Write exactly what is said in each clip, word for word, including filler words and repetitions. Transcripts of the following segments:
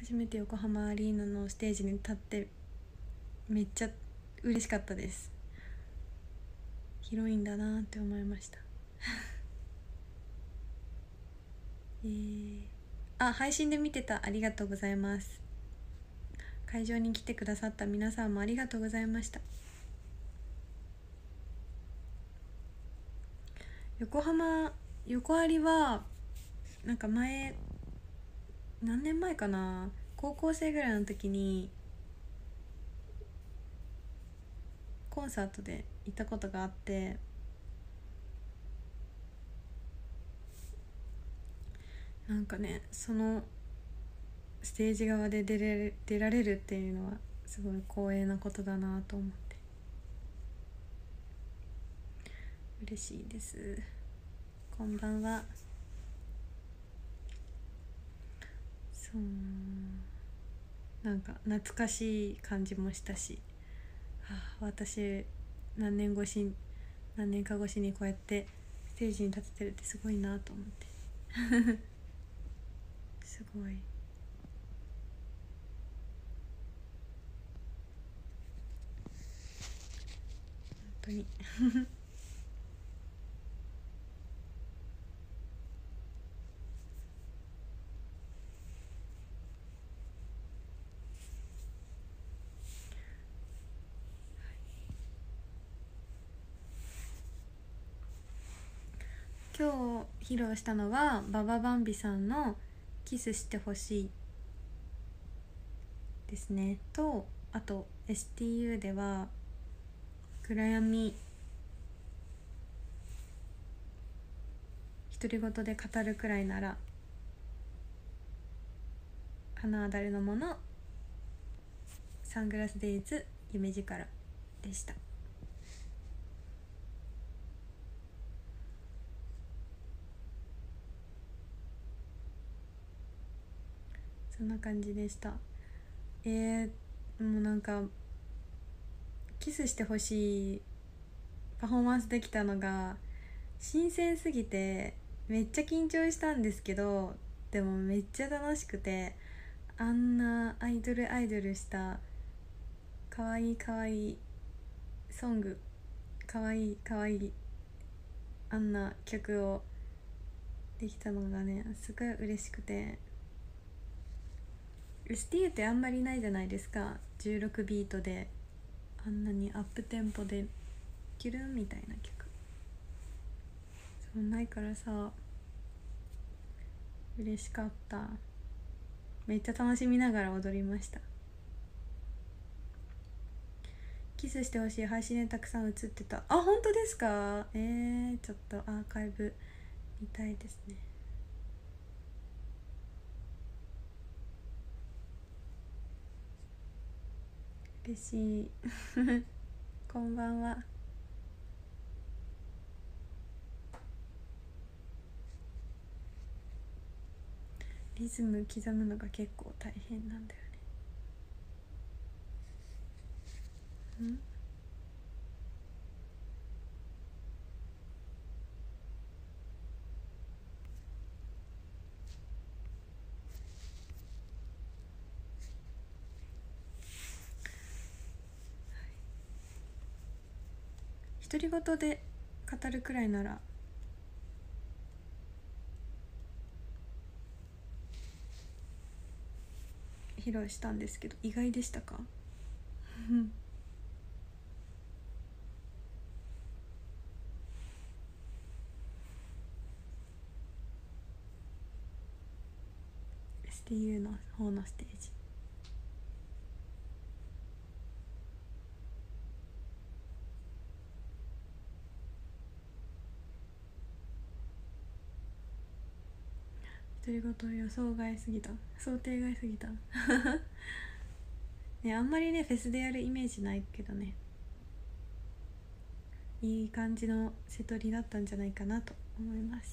初めて横浜アリーナのステージに立ってめっちゃ嬉しかったです。広いんだなって思いましたえー、あ、配信で見てた、ありがとうございます。会場に来てくださった皆さんもありがとうございました。横浜横アリはなんか前何年前かな、高校生ぐらいの時にコンサートで行ったことがあって、なんかね、そのステージ側で出れる出られるっていうのはすごい光栄なことだなと思って嬉しいです。こんばんは。そうなんか懐かしい感じもしたし、はあ、私何年越し何年か越しにこうやってステージに立ててるってすごいなと思ってすごい本当に今日披露したのはバババンビさんのキスしてほしいですねと、あと エスティーユー では暗闇独り言で語るくらいなら、花あだれのもの、サングラスデイズ、夢力でした。そんな感じでした。えー、もうなんかキスしてほしいパフォーマンスできたのが新鮮すぎてめっちゃ緊張したんですけど、でもめっちゃ楽しくて、あんなアイドルアイドルしたかわいいかわいいソング、かわいいかわいいあんな曲をできたのがねすごい嬉しくて、 エスティーユー ってあんまりないじゃないですか。じゅうろくビートであんなにアップテンポでキュルンみたいな曲そうないからさ、嬉しかった。めっちゃ楽しみながら踊りました。キスしてほしい配信でたくさん映ってた。あ、本当ですか？えー、ちょっとアーカイブ見たいですね。嬉しいこんばんは。リズム刻むのが結構大変なんだよね。ん独り言で語るくらいなら披露したんですけど、意外でしたか？エスティーユー の方のステージ、独り言予想外すぎた、想定外すぎたね、あんまりねフェスでやるイメージないけどね、いい感じの瀬取りだったんじゃないかなと思います。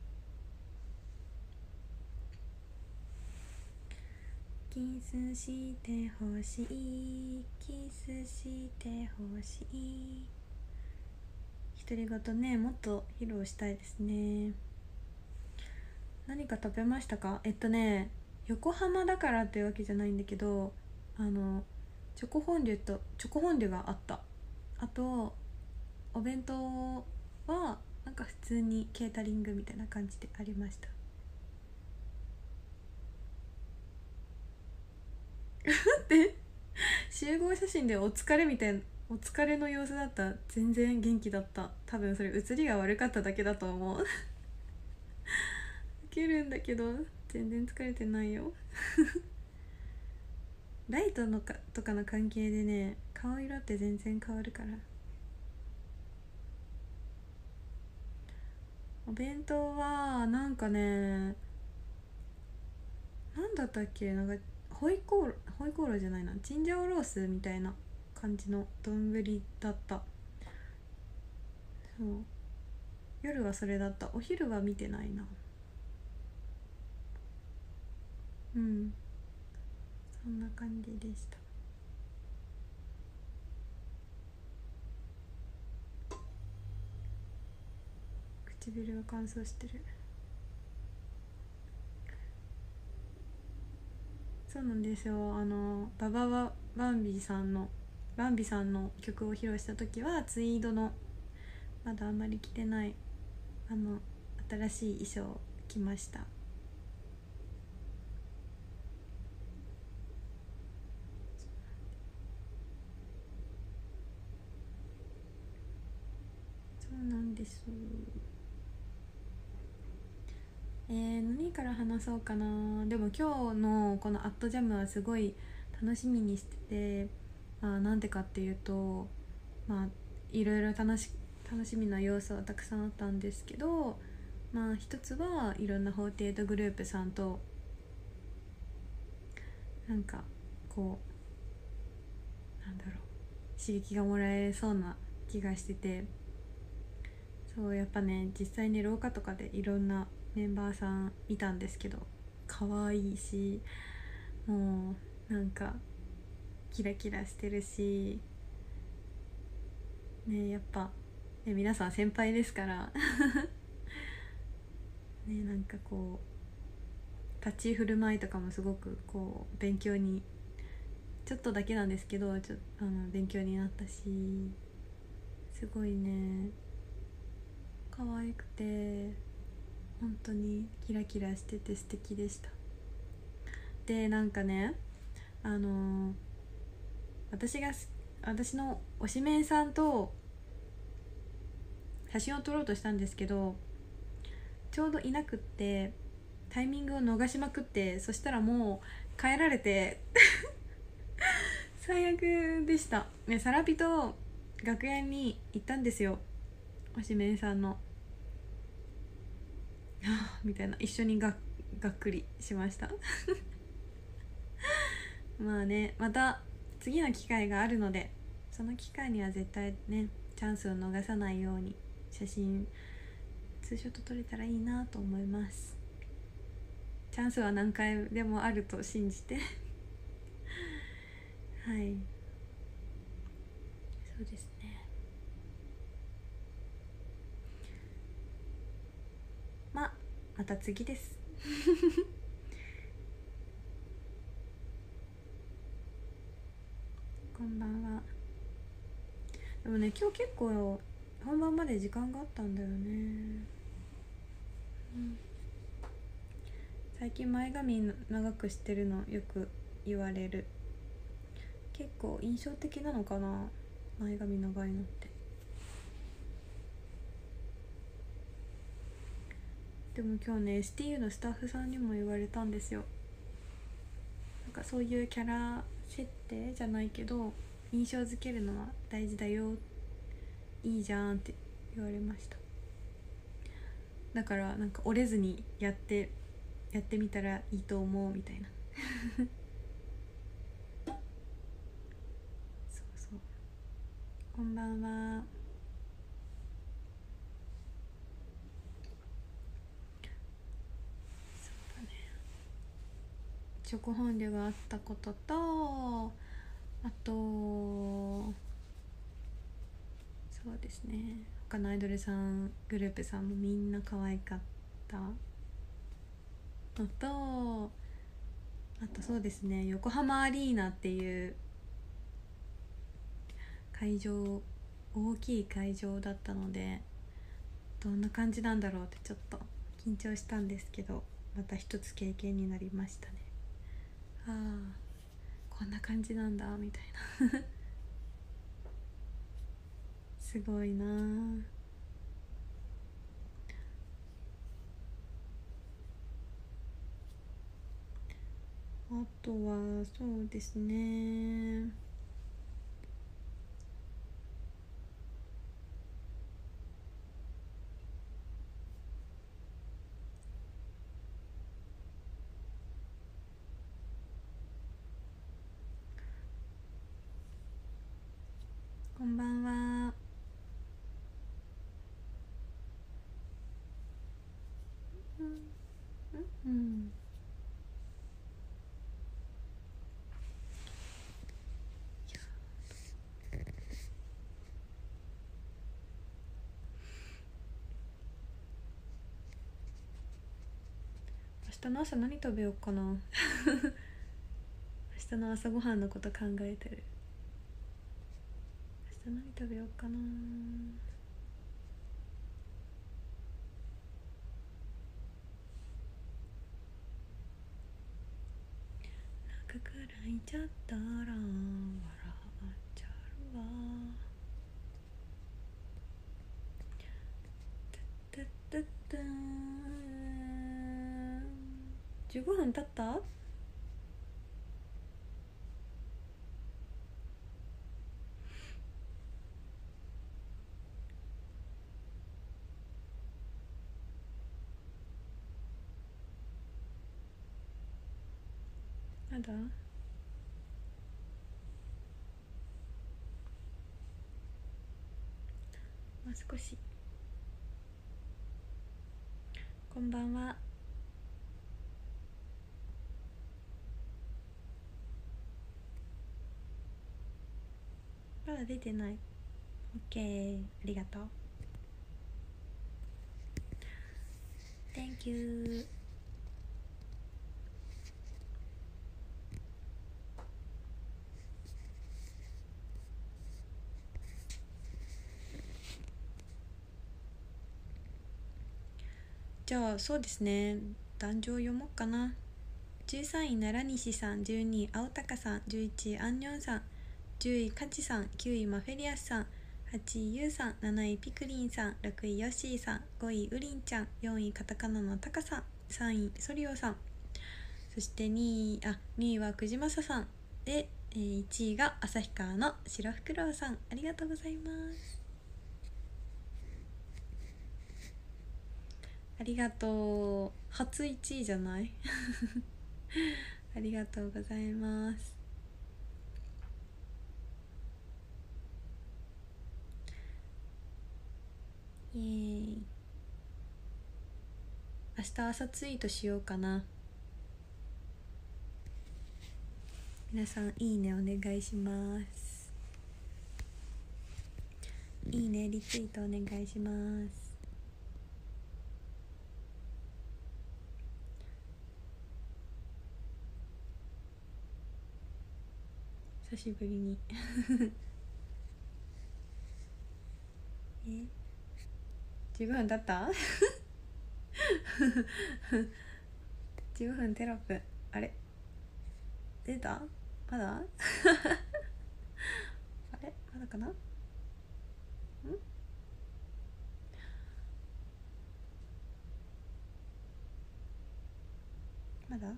キスしてほしい、キスしてほしい。独り言ね、もっと披露したいですね。何か食べましたか？えっとね横浜だからっていうわけじゃないんだけど、あのチョコフォンデュとチョコフォンデュがあった。あとお弁当はなんか普通にケータリングみたいな感じでありました。で集合写真でお疲れみたいな、お疲れの様子だった。全然元気だった。多分それ写りが悪かっただけだと思う。ウケるんだけど全然疲れてないよ。ライトのかとかの関係でね、顔色って全然変わるから。お弁当はなんかね、なんだったっけ、なんかホイコーローホイコーローじゃないな、チンジャオロースみたいな感じの丼だった。そう、夜はそれだった。お昼は見てないな。うん、そんな感じでした。唇が乾燥してる。そうなんですよ。あのババババンビさんのバンビさんの曲を披露した時はツイードのまだあんまり着てないあの新しい衣装を着ました。そうなんです。えー、何から話そうかな。でも今日のこの「アットジャム」はすごい楽しみにしてて、まあ、なんでかっていうと、まあいろいろ楽し楽しみな要素はたくさんあったんですけど、まあ一つはいろんなフォーティエイトグループさんとなんかこうなんだろう、刺激がもらえそうな気がしてて、そうやっぱね、実際に廊下とかでいろんなメンバーさん見たんですけど、可愛いし、もうなんかキラキラしてるしね、やっぱ、ね、皆さん先輩ですからね、なんかこう立ち居振る舞いとかもすごくこう勉強に、ちょっとだけなんですけどちょあの勉強になったし、すごいね可愛くて本当にキラキラしてて素敵でした。でなんかね、あのー私が私の推しメンさんと写真を撮ろうとしたんですけど、ちょうどいなくってタイミングを逃しまくって、そしたらもう帰られて最悪でした、ね、サラピと楽屋に行ったんですよ、推しメンさんの。はあみたいな、一緒にががっくりしましたまあね、また次の機会があるので、その機会には絶対ねチャンスを逃さないように写真ツーショット撮れたらいいなと思います。チャンスは何回でもあると信じてはい、そうですね。まあまた次ですこんばんは。でもね、今日結構本番まで時間があったんだよね、うん、最近前髪長くしてるのよく言われる。結構印象的なのかな、前髪長いのって。でも今日ね エスティーユー のスタッフさんにも言われたんですよ。なんかそういうキャラ設定じゃないけど印象づけるのは大事だよ、いいじゃんって言われました。だからなんか折れずにやってやってみたらいいと思うみたいなそうそう、こんばんは。そうだね、チョコフォンデュがあったことと、あとそうですね、他のアイドルさんグループさんもみんな可愛かったのと、 あとそうですね、横浜アリーナっていう会場、大きい会場だったので、どんな感じなんだろうってちょっと緊張したんですけど、また一つ経験になりましたね。ああ、こんな感じなんだみたいなすごいなあ。あとはそうですね、こんばんは。うん、うん、明日の朝何食べようかな明日の朝ごはんのこと考えてる。明日何食べようかな。中くらいちゃったら笑っちゃうわ。たったったーん、じゅうごふん経った。まだ、もう少し。こんばんは。まだ出てない。 OK、 ありがとう。 Thank you。 じゃあそうですね、壇上読もうかな。じゅうさんい奈良西さん、じゅうにい青鷹さん、じゅういちいアンニョンさん、じゅういカチさん、きゅういマフェリアスさん、はちいユウさん、なないピクリンさん、ろくいヨッシーさん、ごいウリンちゃん、よんいカタカナのタカさん、さんいソリオさん、そしてにい、あ、にいはくじまささんで、えー、いちいが旭川の白フクロウさん。ありがとうございます。ありがとう。初いちいじゃないありがとうございます。イエーイ。明日朝ツイートしようかな。皆さんいいねお願いします。いいねリツイートお願いします。久しぶりにえじゅうごふん経ったじゅうごふんテロップ、あれ出た、まだあれまだかな。んまだ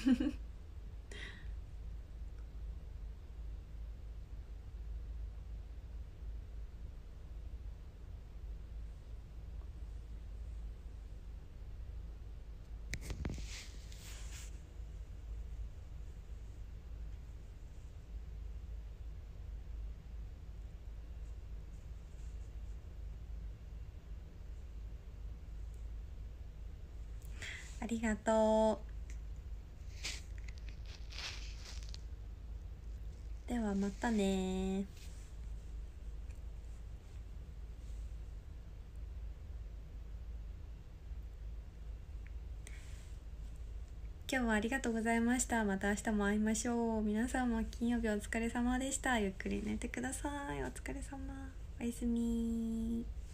ありがとう。ではまたね。 今日はありがとうございました。また明日も会いましょう。皆さんも金曜日お疲れ様でした。ゆっくり寝てください。お疲れ様。おやすみ。